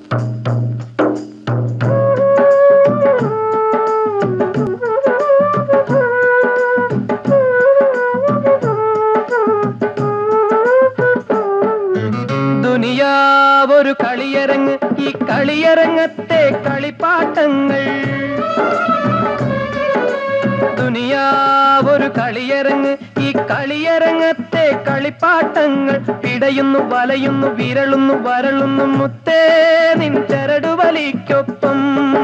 ദുനിയാവൊരു കളിയരങ്ങ്, ഈ കളിയരങ്ങത്തെ കളിപ്പാട്ടങ്ങൾ. ദുനിയാവൊരു കളിയരങ്ങ്, ഈ കളിയരങ്ങത്തെ കളിപ്പാട്ടങ്ങൾ. പിടയുന്നു, വലയുന്നു, വിരളുന്നു, വരളുന്നു മുത്തേ നിൻ ചരടുവലിക്കൊപ്പം.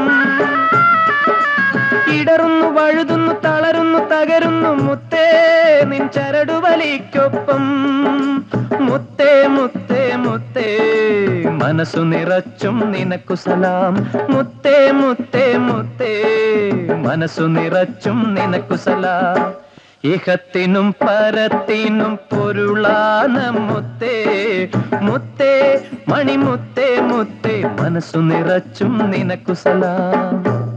ഇടറുന്നു, വഴുതുന്നു, തളരുന്നു, തകരുന്നു മുത്തേ നിൻ ചരടുവലിക്കൊപ്പം. മുത്തേ മുത്തേ മുത്തേ മനസ്സു നിറച്ചും നിനക്കു സലാം. മുത്തേ മുത്തേ മുത്തേ മനസ്സു നിറച്ചും നിനക്കു സലാം. ഇഹത്തിനും പരത്തിനും പൊരുളാന മുത്തേ മുത്തേ മണിമുത്തേ മുത്തേ മനസ്സു നിറച്ചും നിനക്കു സലാം.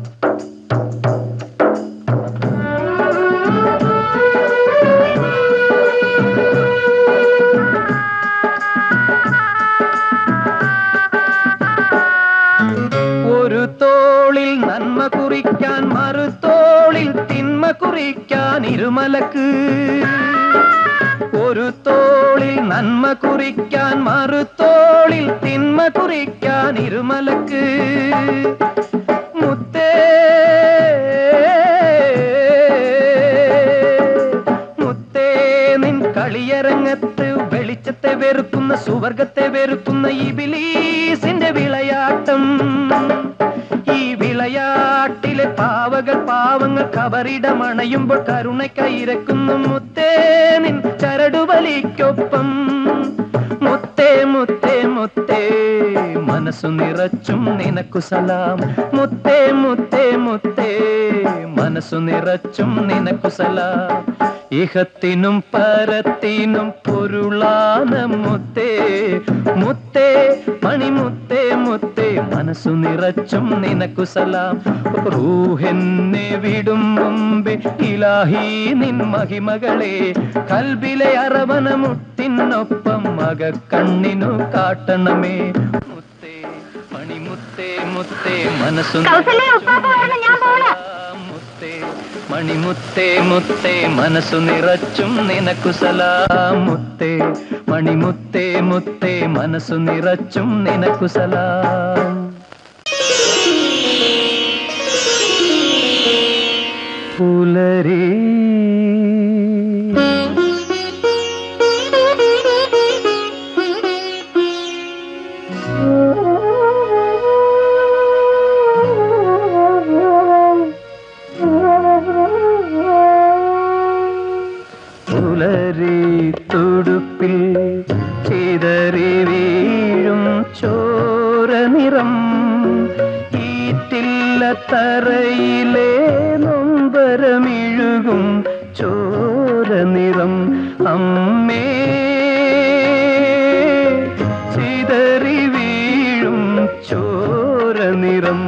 ഒരു തോളിൽ നന്മ കുറിക്കാൻ, മറുതോളിൽ തിന്മ കുറിക്കാൻ ഇരുമലക്ക്. ഒരു തോളിൽ നന്മ കുറിക്കാൻ, മറുതോളിൽ തിന്മ കുറിക്കാൻ ഇരുമലക്ക്. മുത്തേ മുത്തേ നിൻ കളിയരങ്ങത്ത് വെളിച്ചത്തെ വെറുക്കുന്ന, സുവർഗത്തെ വെറുക്കുന്ന ഇബിലീസിന്റെ വിളയാട്ടം. ഈ വിളയാട്ടിലെ പാവകൾ പാവങ്ങൾ കബറിടമണയുമ്പോൾ കരുണക്കയിരക്കുന്നു മുത്തേ നിൻ ചരടുവലിക്കൊപ്പം. മുത്തേ മുത്തേ മുത്തേ മനസ്സു നിറച്ചും നിനക്കു സലാം. മുത്തേ മുത്തേ മുത്തേ മനസ്സു നിറച്ചും നിനക്കു സലാം. ഇഹത്തിനും പരത്തിനും പൊരുളാന മുത്തേ മുത്തേ മണിമുത്തേ മുത്തേ മനസ്സു നിറച്ചും നിനക്കു സലാം. റൂഹെന്നെ വിടും മുമ്പേ ഇലാഹി നിൻ മഹിമകളെ കൽബിലെ അറവന മുത്തിനൊപ്പം മകക്കണ്ണിനു കാട്ടണമേ. മുത്തേ മണിമുത്തേ മുത്തേ മനസ്സു മുത്തേ മണിമുത്തേ മുത്തേ മനസ്സു നിറച്ചും നിനക്കു സലാം. മുത്തേ മണിമുത്തേ മുത്തേ മനസ്സു നിറച്ചും നിനക്കു സലാം. പുലരി തുടുപ്പിൽ ചിതറി വീഴും ചോര നിറം. ഈറ്റില്ല തറയിലെ നൊമ്പരമിഴുകും ചോര നിറം. അമ്മേ ചിതറി വീഴും ചോര നിറം.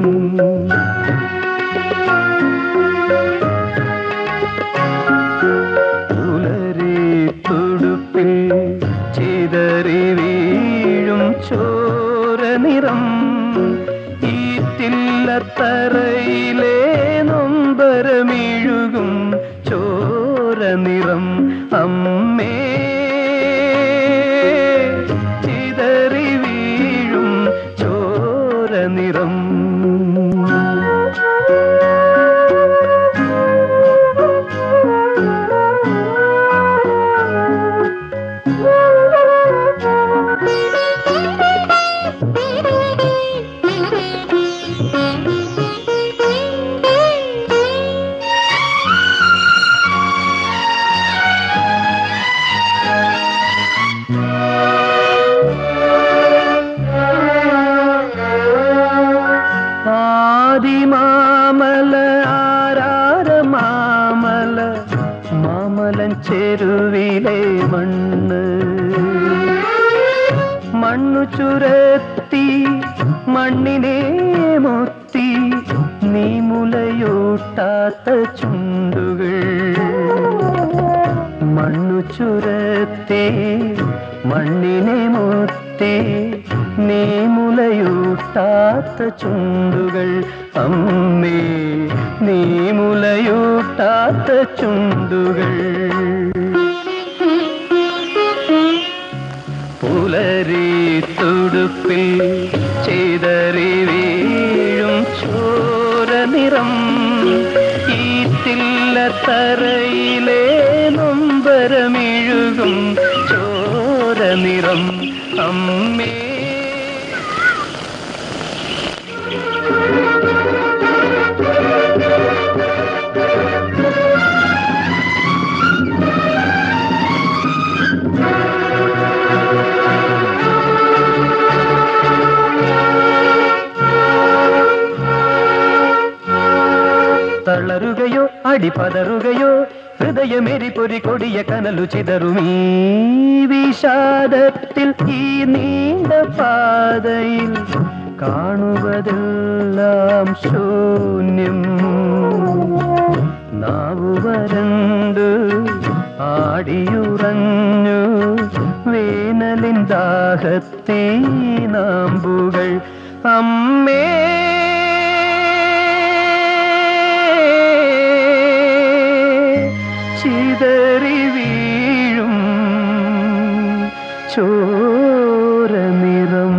ചിതറി വീഴും ചോര നിറം. ഈറ്റില്ല തറയിലെ നൊമ്പരമിഴുകും ചോര നിറം. അമ്മേ ചിതറി വീഴും ചോര നിറം. ആദിമാമല ആരാര മാമല മാമലൻ ചെരുവിലെ മണ്ണ്. മണ്ണു ചുരത്തി മണ്ണിനെ മുത്തി നീ മുലയൂട്ടാത്ത ചുണ്ടുകൾ. മണ്ണു ചുരത്തി മണ്ണിനെ മുത്തി നീ മുലയൂ മുലയൂട്ടാത്ത ചുണ്ടുകൾ അമ്മേ നീ മുലയൂട്ടാത്ത ചുണ്ടുകൾ പുലരി തുടുപ്പിൽ ചെയ്തറി വീഴും ചോര നിറം ഈറ്റില്ല തറയിലെ നൊമ്പരമിഴുകും ചോര നിറം അമ്മേ തളരുകയോ അടിപതറുകയോ ഹൃദയമെരിപ്പൊരി കൊടിയ കനലു ചിതറുമീ വിഷാദത്തിൽ ഈ നീണ്ട പാതയിൽ കാണുവതെല്ലാം ശൂന്യം നാവു വരണ്ടു ആടിയുറഞ്ഞു വേനലിൻ ദാഹത്തേ നാമ്പുകൾ അമ്മേ ചിതറി വീഴും ചോര നിറം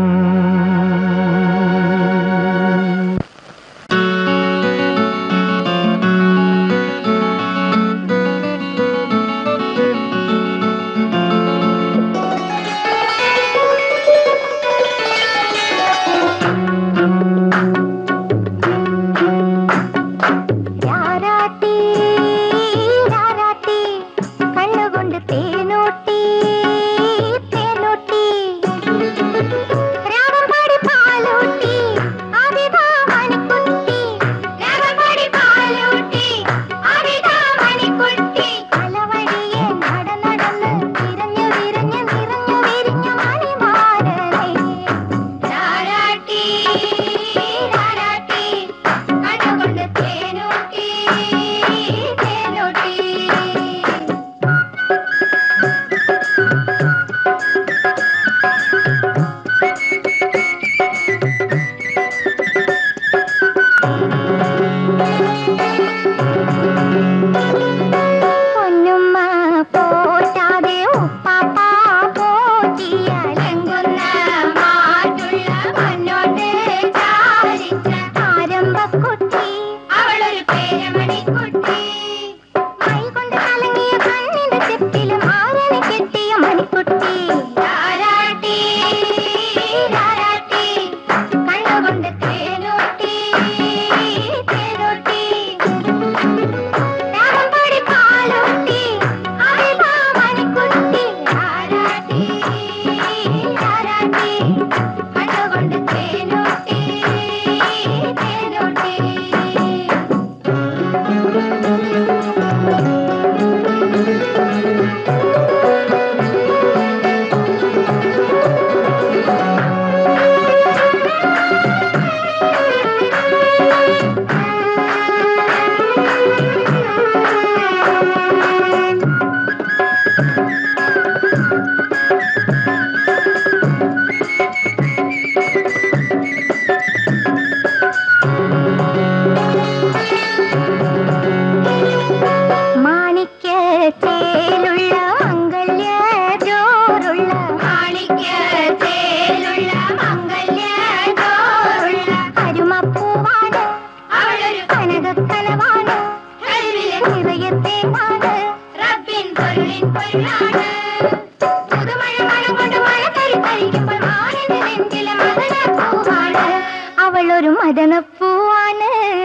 അവളൊരു മദനപ്പൂവാണ്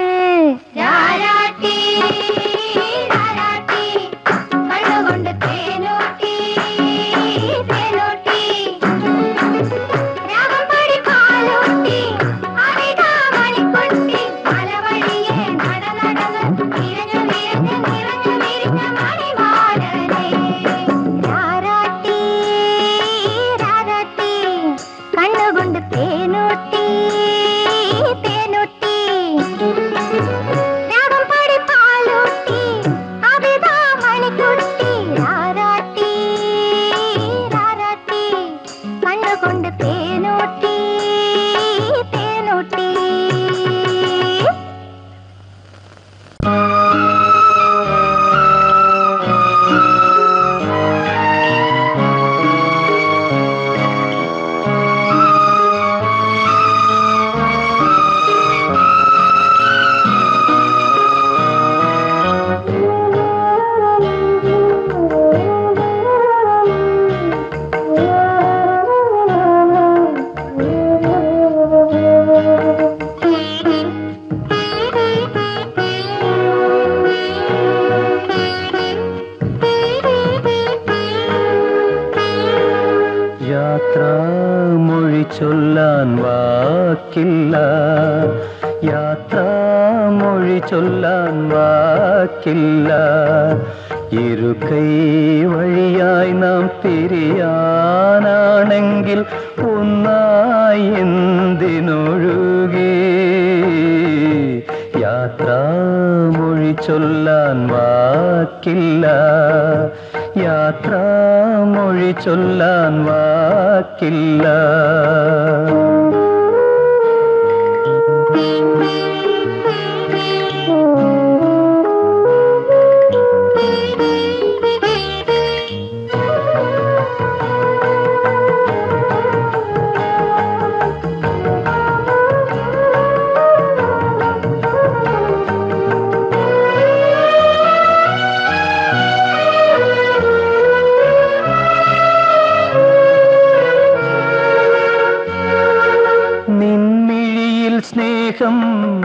കണ്ണുകൊണ്ട് തേനൂട്ടി തേനൂട്ടി രാഗം പാടി പാലൂട്ടി അവിതാ മണിക്കുട്ടി മലവഴിയെ നടന്ന് നിറഞ്ഞു വിരിഞ്ഞ മണിമാടനെ രാരാട്ടി രാരാട്ടി കണ്ണുകൊണ്ട് തേനൂട്ടി തേനൂട്ടി രാഗം പാടി പാലൂട്ടി ചൊല്ലാൻ വാക്കില്ല, യാത്രാമൊഴി ചൊല്ലാൻ വാക്കില്ല. ഇരുകൈ വഴിയായി നാം പിരിയാനാണെങ്കിൽ ഒന്നായി എന്തിനൊഴുകി? യാത്രാമൊഴി ചൊല്ലാൻ വാക്കില്ല, യാത്രാമൊഴി ചൊല്ലാൻ വാക്കില്ല. സ്നേഹം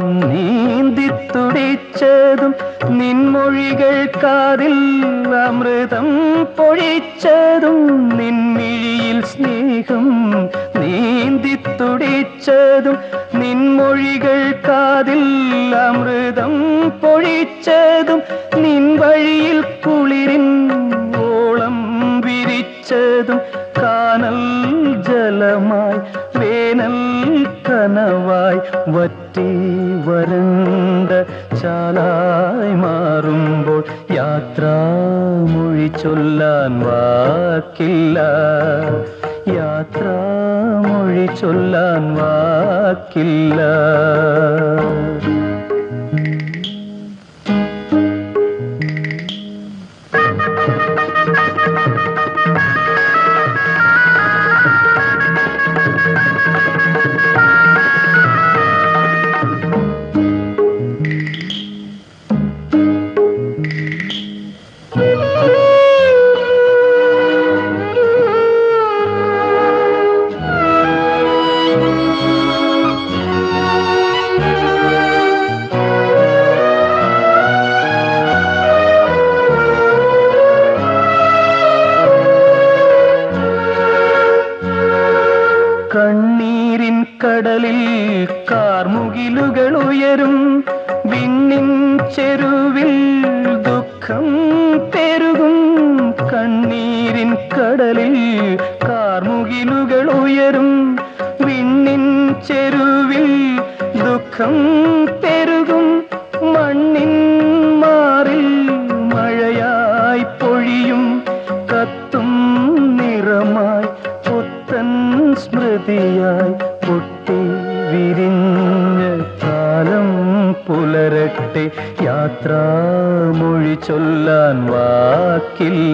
നീന്തിത്തുടിച്ചതും നിൻമൊഴികൾ കാതിൽ അമൃതം പൊഴിച്ചതും, നിൻമിഴിയിൽ സ്നേഹം നീന്തിത്തുടിച്ചതും നിൻമൊഴികൾ കാതിൽ അമൃതം പൊഴിച്ചതും, നിൻ വഴിയിൽ കുളിരിൻ ഓളം വിരിച്ചതും, കാനൽ ജലമായി വേനൽ കനവായി വറ്റി വരണ്ട ചാലായി മാറുമ്പോൾ യാത്രാമൊഴി ചൊല്ലാൻ വാക്കില്ല, യാത്രാമൊഴി ചൊല്ലാൻ വാക്കില്ല. കണ്ണീരിൻ കടലിൽ കാർമുകിലുകൾ ഉയരും, വിണ്ണിൻ ചെരുവിൽ ദുഃഖം പെരുകും. കണ്ണീരിൻ കടലിൽ കാർമുകിലുകൾ ഉയരും, വിണ്ണിൻ ചെരുവിൽ ദുഃഖം പെരുകും. മണ്ണിൻ മാറിൽ മഴയായി പൊഴിയും, കത്തും നിറമായി പുത്തൻ സ്മൃതിയായി പൊട്ടി വിരിഞ്ഞ കാലം പുലരട്ടെ. യാത്രാമൊഴി ചൊല്ലാൻ വാക്കില്ല,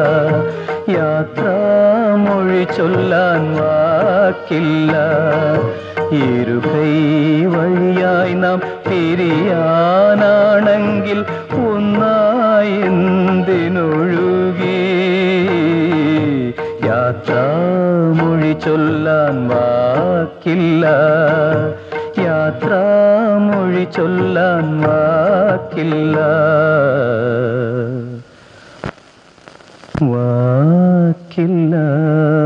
യാത്രാമൊഴി ചൊല്ലാൻ വാക്കില്ല. ഇരുകൈ വഴിയായി നാം പിരിയാനാണെങ്കിൽ ഒന്നായി എന്തിനൊഴുകി? യാത്രാമൊഴി ചൊല്ലാൻ വാക്കില്ല, യാത്രാമൊഴി ചൊല്ലാൻ വാക്കില്ല, വാക്കില്ല.